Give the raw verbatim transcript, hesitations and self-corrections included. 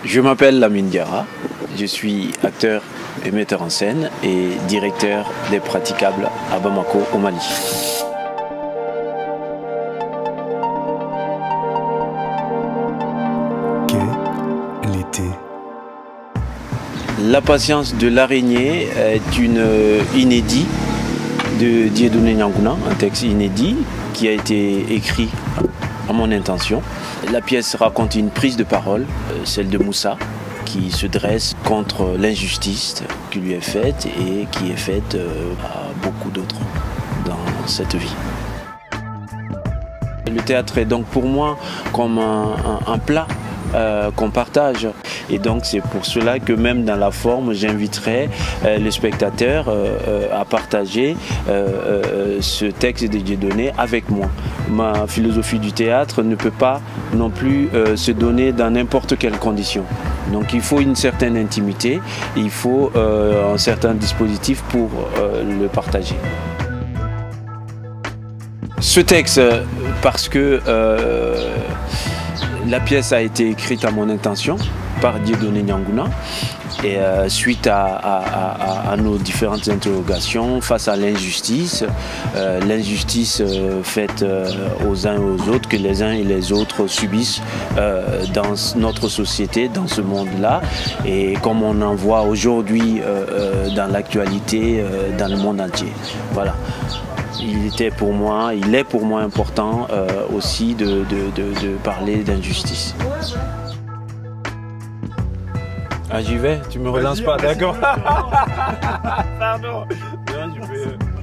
Je m'appelle Lamine Diarra, je suis acteur et metteur en scène et directeur des Praticables à Bamako au Mali. Qu'est l'été? La patience de l'araignée est une inédit de Dieudonné Niangouna, un texte inédit qui a été écrit à mon intention. La pièce raconte une prise de parole, celle de Moussa, qui se dresse contre l'injustice qui lui est faite et qui est faite à beaucoup d'autres dans cette vie. Le théâtre est donc pour moi comme un, un, un plat euh, qu'on partage. Et donc c'est pour cela que même dans la forme, j'inviterai euh, le spectateur euh, euh, à partager euh, euh, ce texte de Dieudonné avec moi. Ma philosophie du théâtre ne peut pas non plus euh, se donner dans n'importe quelle condition. Donc il faut une certaine intimité, il faut euh, un certain dispositif pour euh, le partager. Ce texte, parce que euh, la pièce a été écrite à mon intention par Dieudonné Niangouna et euh, suite à, à, à, à nos différentes interrogations face à l'injustice, euh, l'injustice euh, faite euh, aux uns et aux autres, que les uns et les autres subissent euh, dans notre société, dans ce monde-là, et comme on en voit aujourd'hui euh, euh, dans l'actualité, euh, dans le monde entier. Voilà. Il était pour moi, il est pour moi important euh, aussi de, de, de, de parler d'injustice. Ah, j'y vais, tu me relances pas, d'accord? Pardon. Non, je peux...